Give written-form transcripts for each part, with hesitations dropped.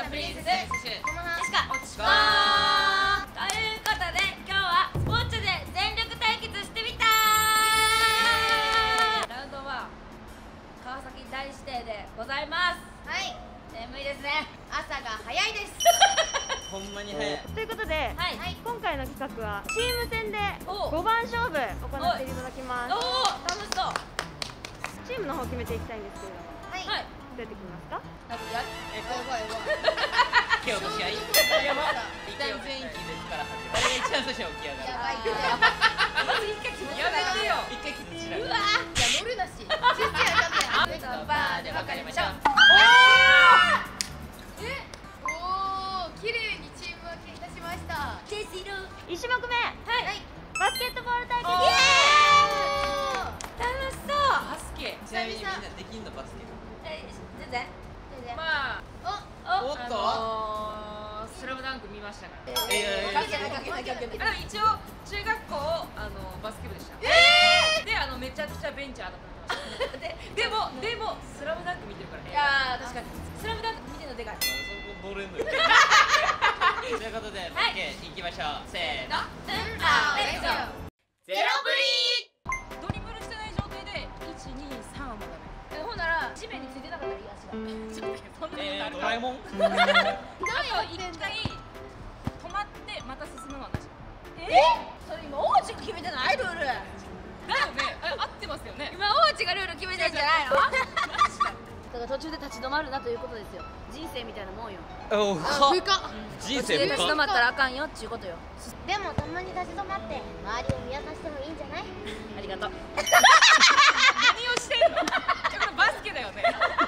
プリンセスこの話しか落ちまーということで今日はスポーツで全力対決してみたーラウンド1川崎大指定でございます。 はい、 眠いですね。 朝が早いですほんまに早い。 ということで、 はい、 今回の企画はチーム戦でお 5番勝負行っていただきます。 おお楽しそう。 チームの方を決めていきたいんですけれども、 はい、 はい、 どうやって決めますか？ なんかやる今日の試合やばい。一旦全員気絶から始まる。誰が一番最初に起き上がる。 やばいやばいまず一回決めてやめてよ。 一回気絶しなうがら。 わいや乗るなし実際やかったやんバーで分かりましょう。 おー、綺麗にチーム分けいたしましたジェシル 1種目目、 はいバスケットボール対決。 楽しそう。 バスケ。ちなみにみんなできんのバスケ。 全然まあ、 おっスラムダンク見ましたから。 関係ない関係ない関係ない。 一応中学校バスケ部でした。で、めちゃくちゃベンチ当たってました。でもスラムダンク見てるからね。 いやー確かにスラムダンク見てるのでかい。 そこ乗れんのよ。ということでバスケ行きましょう。せーの。 レッツゴー。 ゼロブドリブルしてない状態で1、2、3はもうダメ。 ほんなら地面についてなかったらいい足が。 ちょっとそんなことあるドか。 ラえもん。 あと一回止まってまた進むのはなし。 それ今王子が決めてないルール。 だよね。合ってますよね。 今王子がルール決めてんじゃないの？だから途中で立ち止まるなということですよ。人生みたいなもんよ。 お深っ人途中で立ち止生深っ。 まったらあかんよっちゅうことよ。 でもたまに立ち止まって周りを見渡してもいいんじゃない？ ありがとう。 何をしてんの？これバスケだよね。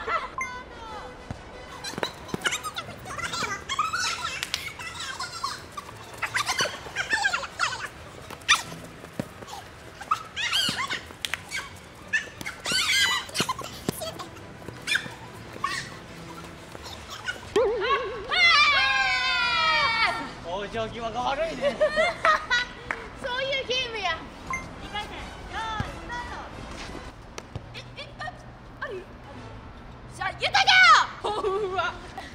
往生際が悪いね。 そういうゲームや 2回戦、よーい、スタート。 ある？じゃあ言ったかよ。 うわ。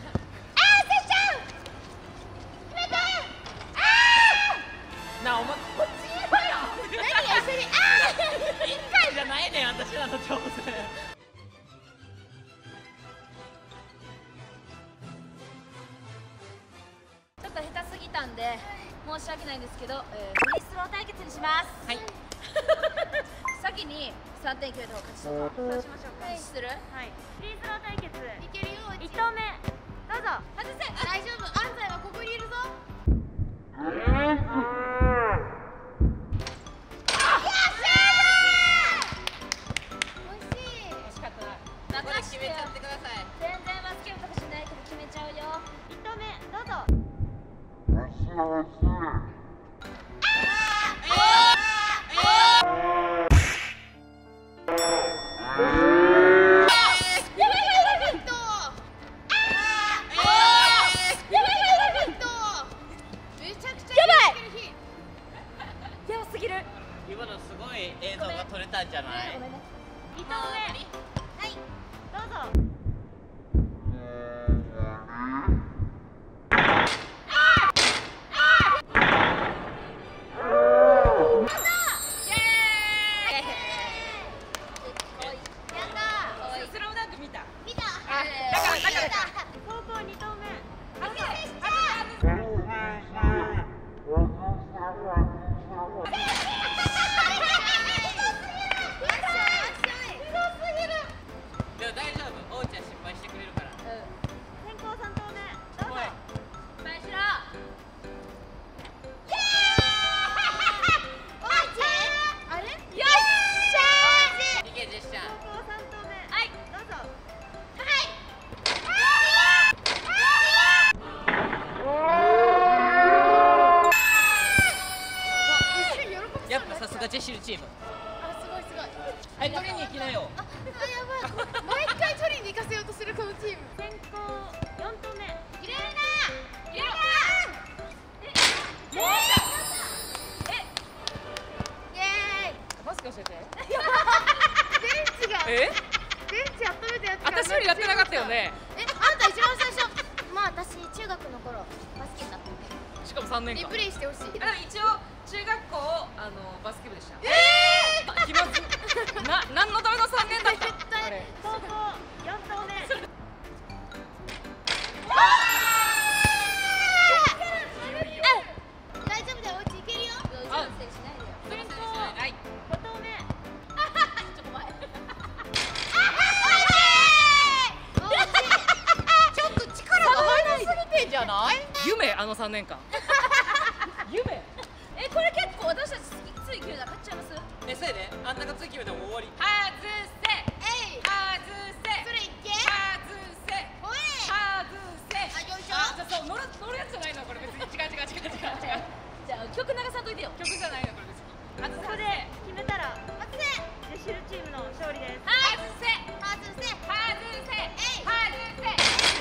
なあお前こっち言えばよ。 何や一緒に一回じゃないねん私らの挑戦。 ちょっと下手すぎたんで申し訳ないんですけど、フリースロー対決にします。 はい。 先に3点決めた方が勝ちそうか。 そうしましょうか。 する？ はい。フリースロー対決。 いけるよ 1投目、どうぞ。 外せ。 大丈夫、安西はここにいるぞ惜しかったな。 任してよ。 決めちゃってください。 全然バスケ部とかしないけど決めちゃうよ。 1投目、どうぞ。 やばすぎる。 今のすごい映像が撮れたんじゃないごめんね。 2投目、 はいどうぞ。 3年間。 リプレイしてほしい。 あ、でも一応中学校バスケ部でした。気まず。何のための3年だった。あれ。 高校4投目大丈夫だよ、おうち行けるよ。 あ、 先攻はい。 5投目ちょっと力が入りすぎてんじゃない？ 夢3年間。夢。 これ結構私たちつい決めたら勝っちゃいます？ それであんながつい決めても終わり。 外せ。 えい。 外せ。 それいけ。 外せ。 ほれ。 外せ。 あ、よいしょ。 あ、じゃあそう乗るやつじゃないのこれ別に。違う。 じゃあ曲流さんといてよ。 曲じゃないのこれ別に。 ここで決めたら待ってね。 ジェシルチームの勝利です。 外せ。 外せ。 外せ。外せ。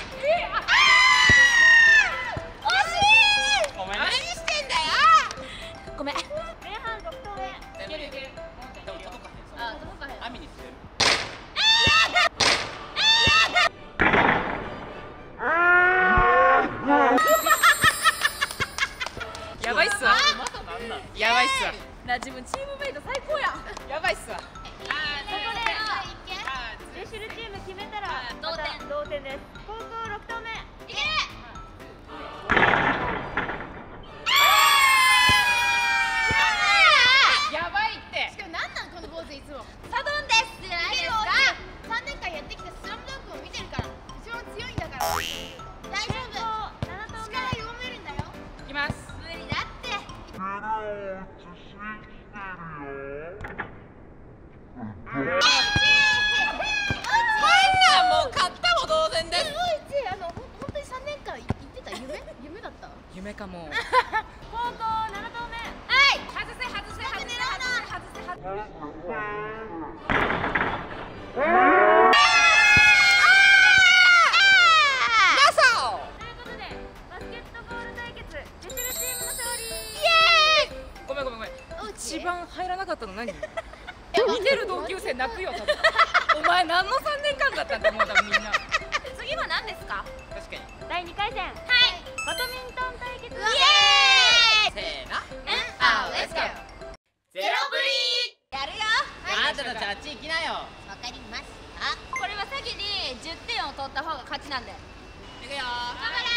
ごめんね。 何してんだよ。 ごめん。 前半6投目いけるいける。 でも届かへん。 あ、届かへん。 網にする。 やばいっすわ。やばいっすわ。 な、自分チームメイト最高やん。 やばいっすわ。 ジェシルチーム決めたら同点また同点です。高校6投目いける。 やばいって。 しかもなんなんこの坊主いつも。 サドンですじゃないですか。 3年間やってきたスラムダンクを見てるから一番強いんだから大丈夫。 7投目力読めるんだよ。 いきます。 無理だってもう勝ったも同然です。 本当に3年間言ってた夢だった。 夢かも。 高校7投目外せ。 ということでバスケットボール対決ジェシルチームの勝利。 ごめん。 おうち一番入らなかったの何？見てる同級生泣くよ多分。お前何の3年間だったんだもう多分みんな。 次は何ですか？ 確かに。 第2回戦バドミントン対決。 イエーイ。 せーの。 レッツゴー。 ゼロぶり。 やるよ。 あんたたちあっち行きなよ。 わかりました。 これは先に10点を取った方が勝ちなんで。 行くよ。 頑張れ。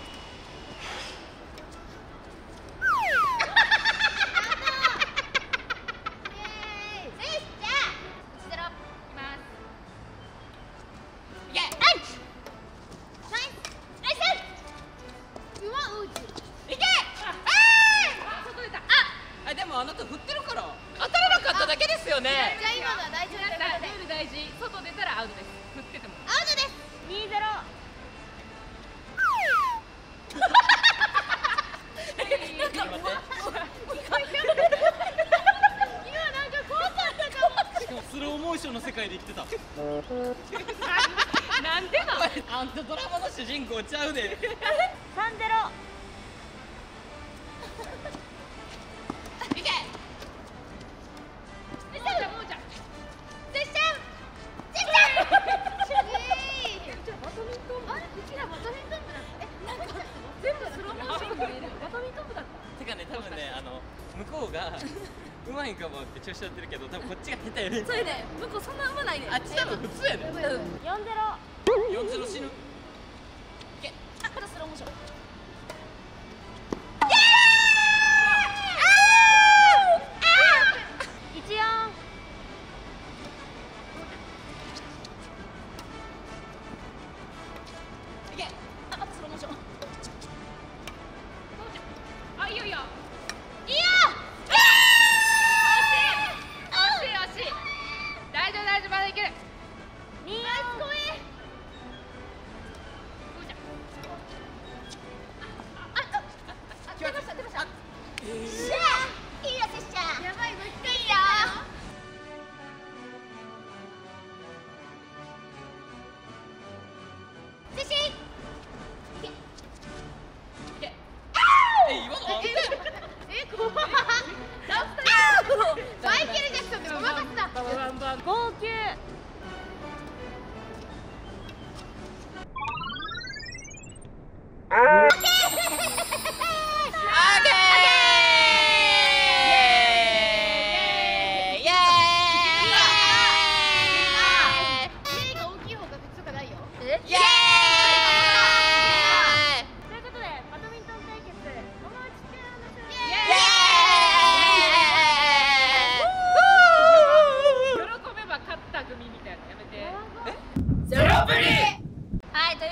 でもあなた振ってるから当たらなかっただけですよね。 じゃあ今のは大丈夫だからルール大事。外出たらアウトです。振ってても。 アウトです。 2-0 しかもスローモーションの世界で生きてた。 なんでなん？ あんたドラマの主人公ちゃうで。 3-0 いけ。 もうちゃん。 ゼッシャン。バドミントン部。あれ、うちらバドミントン部だった。なんか全部スローモーションで見える。バドミントン部だった。 てかね、多分ね、向こうがうまいかもって調子乗ってるけど、多分こっちが下手やね。 それで向こうそんなうまないね。 あっち多分普通やね。 4-0 4-0死ぬ。 あ、またスローモーション。 1-4 あ、またスローモーション。 あ、いいよ。 いいよ。 惜しい。大丈夫、まだいける。 2-4 出ました。いいよ、セッシャン。やばい、もう一回いいよ。セッシー。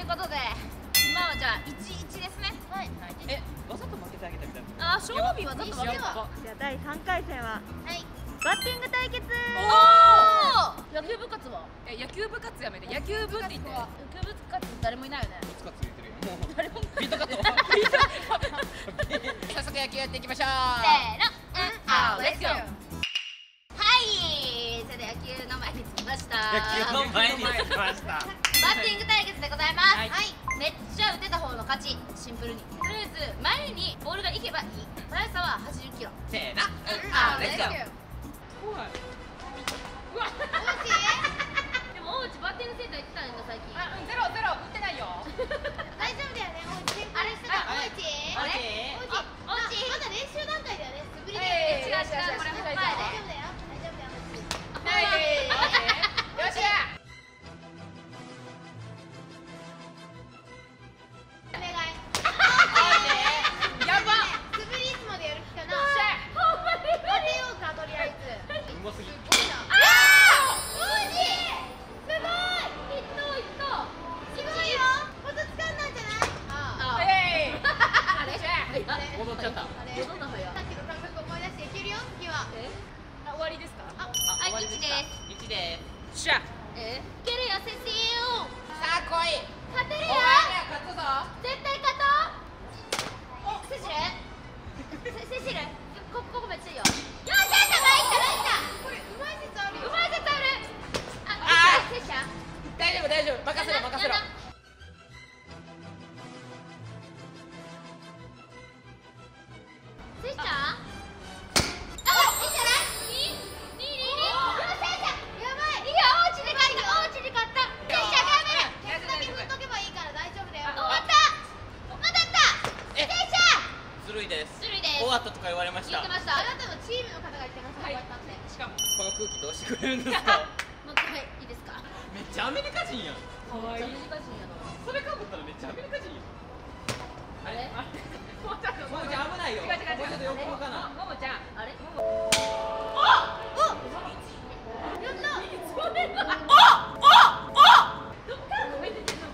ことで今はじゃあ1-1ですね。 はい。 わざと負けてあげたみたいな。 あ、勝負はちょっと負けは。 じゃあ第3回戦ははい。 バッティング対決。 野球部活は？ 野球部活やめて、野球部って言って。 野球部活誰もいないよね。 つかついてるよ。もう誰も。 ビートカット。早速野球やっていきましょう。 せーの、レッツゴー。はい、それで野球の前に着きました。 野球の前に来ました。 バッティング対決でございます。 はいめっちゃ打てた方の勝ち。シンプルに。とりあえず前にボールが行けばいい。速さは80キロ。 せーの、 レッツゴー。 怖い。 おうち。 でも大内バッティングセンター行ってたんだ最近。 ゼロゼロ打ってないよ。 大丈夫だよね。おうち。あれしてた。おうち。 あれおうち。まだ練習段階だよね。素振りで。 違う違う、これ前で。 大丈夫だよ。大丈夫だよ。 よっしゃ。 お願い。 やば。 素振りいつまでやる気かな。 よっしゃ。 当てようかとりあえず。 うますぎ。 すごいな。おうち。すごい。すごいよ。コツ掴んだんじゃない？ああれ？ 戻っちゃった。 あれ。さっきの感覚思い出していけるよ。次は。 終わりですか？ はい、1です。 1です。 しゃ。 いけるよ、セシル。 さあ来い。 勝てるよ。 勝つぞ。 絶対勝とう。セシル。ここめっちゃいいよ。よっしゃ、 これうまい説あるよ。 うまい絶対ある。セシャ。 大丈夫大丈夫。任せろ任せろ。 セシャ。あ、いいんじゃない？いい。 やばい。 いいよ、おうちで勝った。セシャ頑張れ。 ケツだけ振っとけばいいから大丈夫だよ。 終わった。まだった。セシャ。 ずるいです。 ずるいです。 終わったとか言われました言って。ました。 あなたのチームの方が言ってました。終わったって。 しかも。 この空気どうしてくれるんですか。 もう一回いいですか？ めっちゃアメリカ人やん。 可愛い。 難しいんやな。 それかぶったらめっちゃアメリカ人やん。 あれ？ もうちょっと。 もうじゃ危ないよ。 違う違う違う。 もうちょっと横向かな。 ももちゃん。 あれ？ やった。 どっから声出てんの？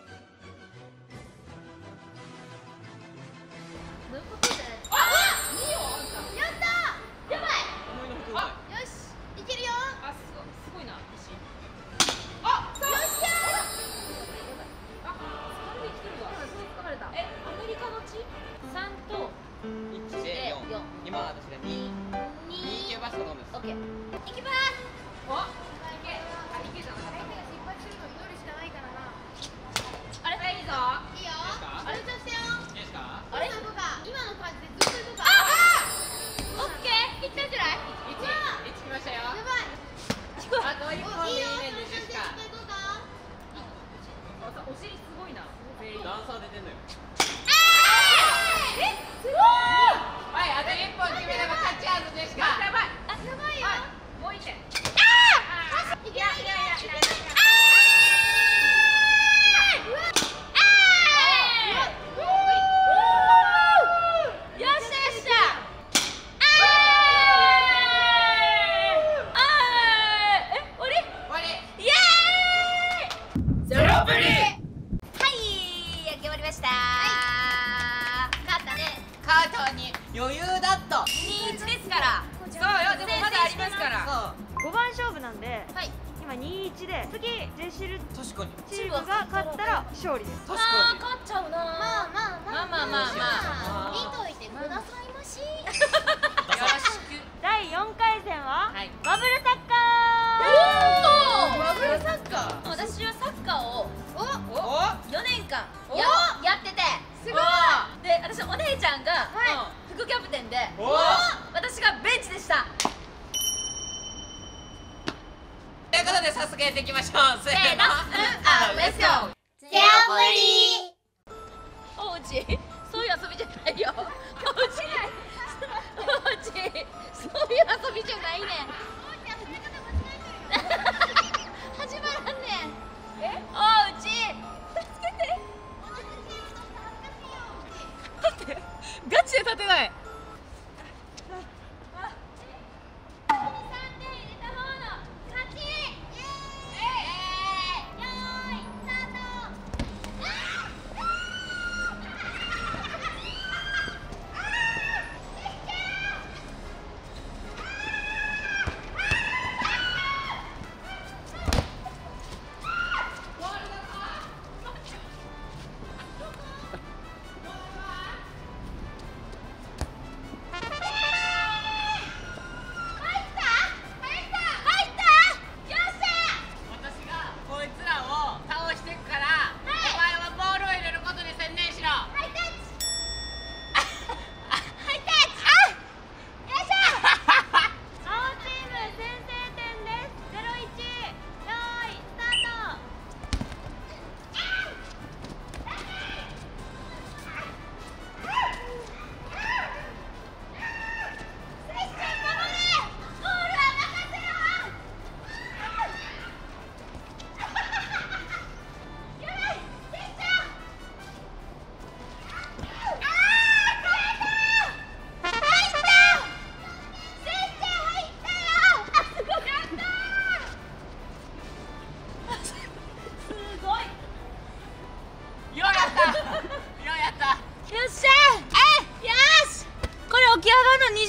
どういうことで？ いいよあんた。 やった。 やばい。 思いのほかよし。いけるよ。 あ、すごいな。私。 よっしゃあ、疲れてきてるわ。 そう疲れた。 アメリカの地 3と 1で4。今私が2。2 2。 系バスコドンです。 オッケー。いきます。 お、いけ。あ、いけじゃなかっ相手が失敗するの祈るしかないからな。 あれ？ いいぞ。 いいよ。 あ集中してよ。 いいですか。 あれ？ 今のか。今の感じでずっと動く。 オッケー。いったんじゃない？ 1来ましたよ。 やばい。 あと1本でいいねんでジェシカ。 お尻すごいな。全員。 ダンサー出てんのよ。 すごい。 はい、あと1本決めれば勝ちやぞジェシカ。 やばい。 やばいよ。 もういいね。 いけないいけないいけない。 よっしゃよっしゃ。終わり？ 終わり。 イエーイ。 ゼロプリ。 はい、焼き終わりました。勝ったね。 カートに余裕だっと。 2-1ですから。 そうよ、でもまだありますから。 そう。 5番勝負なんではい。 今2-1で次ジェシル確かに。 チームが勝ったら勝利です。 確あー、 か勝っちゃうな。 まあまあ見といてくださいまし。 よろしく。 第4回戦ははい。 バブルサッカおー。 バブルサッカー。 私はサッカーをお。 お。 4年間おやってて、 すごい。 で、私お姉ちゃんがは副キャプテンで、 お。 私がベンチでした。 ということで早速やっていきましょう。せーの。 レッツゴー。 ゼロプリ。 おうち、そういう遊びじゃないよ。おうち、そういう遊びじゃないねん。始まらんねん。おうち、助けて。 待って、ガチで立てない。 3点入れた方の勝ち。よーい、スタート。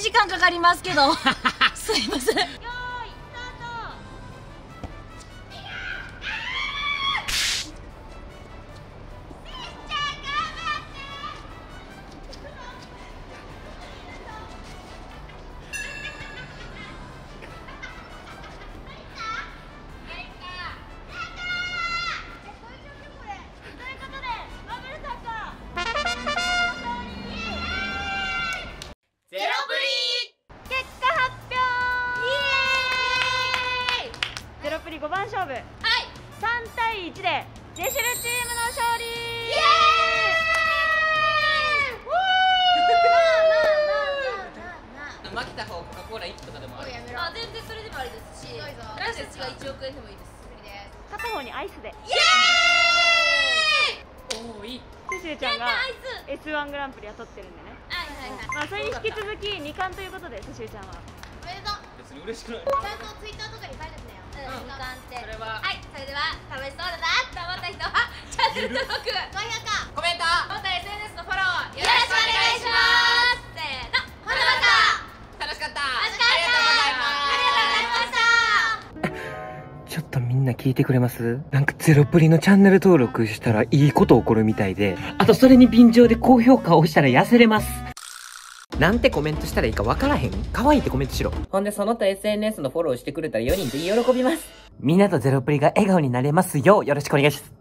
時間かかりますけどすいません。 よーいスタート。 ゼロプリ結果発表。ゼロプリ5番勝負。 はい。 3対1でジェシュルチームの勝利。イエーイ。 負けた方コカ・コーラ1とかでもある。 やめろ。 あ、全然それでもありですし、 すごいぞ私たちが1億円でもいいです。 無理です。 片方にアイスで。 おおいい。 セシルちゃんがアイス。 S1 グランプリは取ってるんでね。 はいはいはい。 まあそれに引き続き2冠ということでセシルちゃんは。 おめでとう。 別に嬉しくない。 ちゃんとツイッターとかに書いてくれよ。 うん、2冠って。 それははい、それでは楽しそうだなと思った人はチャンネル登録、 高評価。 コメント。 また SNS のフォローよろしくお願いします。せーの、ほなまた。 楽しかった。 楽しかった。ありがとうございました。 ちょっとみんな聞いてくれます？なんかゼロプリのチャンネル登録したらいいこと起こるみたいで、あとそれに便乗で高評価を押したら痩せれます。なんてコメントしたらいいかわからへん？可愛いってコメントしろ。ほんでその他 SNS のフォローしてくれたら4人で喜びます。みんなとゼロプリが笑顔になれますようよろしくお願いします。